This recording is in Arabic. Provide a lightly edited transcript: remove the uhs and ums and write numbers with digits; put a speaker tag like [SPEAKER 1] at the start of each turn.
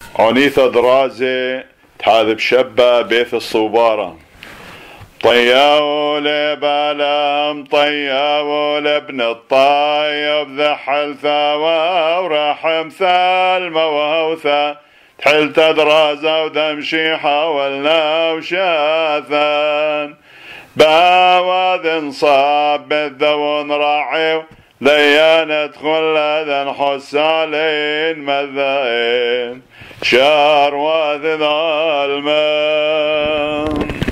[SPEAKER 1] عونيثا درازى ḥݹبشبا بيث السوبارا طياو لبالام طياو لابن الطايب ذحل ثاوى ورحم ثال موهوثا تحلت درازى ودمشي حاولنا وشاثان باواذ صاب بالذون راعي ليان ادخل اذن حسالين مذاين شار واذ ظالمان